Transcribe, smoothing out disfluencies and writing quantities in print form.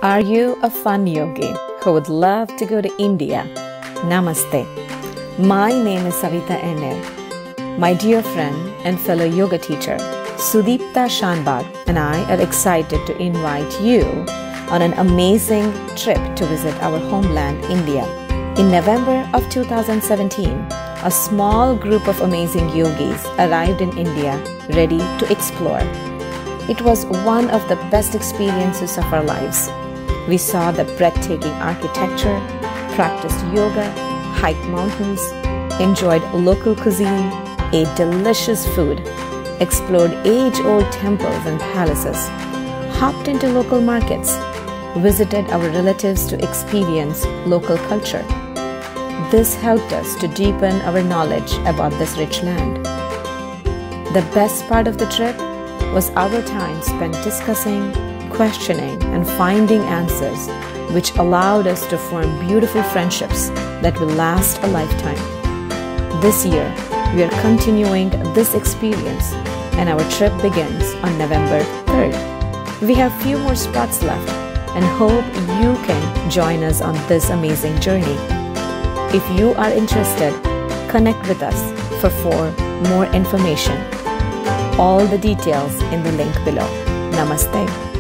Are you a fun yogi who would love to go to India? Namaste. My name is Savita N.L. My dear friend and fellow yoga teacher, Sudipta Shanbag, and I are excited to invite you on an amazing trip to visit our homeland, India. In November of 2017, a small group of amazing yogis arrived in India ready to explore. It was one of the best experiences of our lives. We saw the breathtaking architecture, practiced yoga, hiked mountains, enjoyed local cuisine, ate delicious food, explored age-old temples and palaces, hopped into local markets, visited our relatives to experience local culture. This helped us to deepen our knowledge about this rich land. The best part of the trip was our time spent discussing, questioning, and finding answers, which allowed us to form beautiful friendships that will last a lifetime. This year, we are continuing this experience, and our trip begins on November 3rd. We have few more spots left and hope you can join us on this amazing journey. If you are interested, connect with us for more information. All the details in the link below. Namaste.